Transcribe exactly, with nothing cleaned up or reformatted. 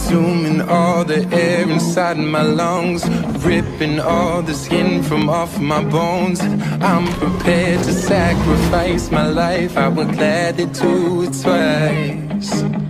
consuming all the air inside my lungs, ripping all the skin from off my bones. I'm prepared to sacrifice my life, I would gladly do it twice.